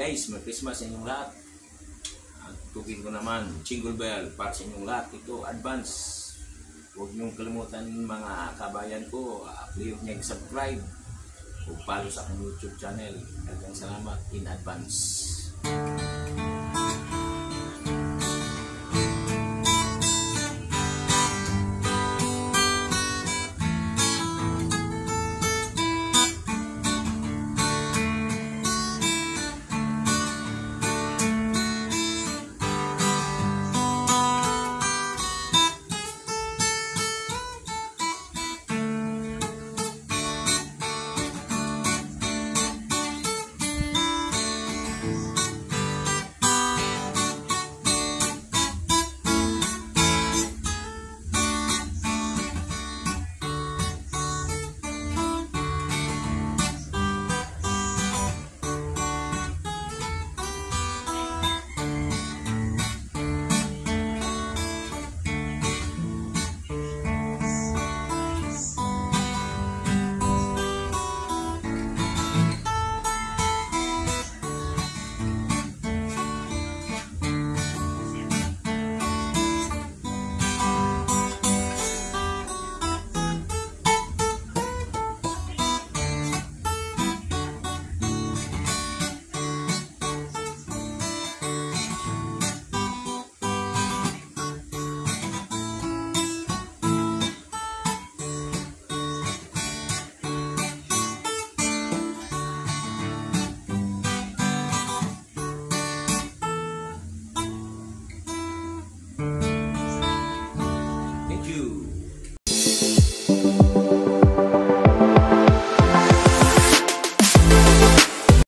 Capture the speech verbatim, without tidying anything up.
guys, Merry Christmas sa inyong lahat. At tugin ko naman, Jingle Bell para sa inyong lahat. Ito, advance. Huwag niyong kalimutan mga kabayan ko, click niyo subscribe o follow sa aking YouTube channel. Daghang salamat in advance. Thank you.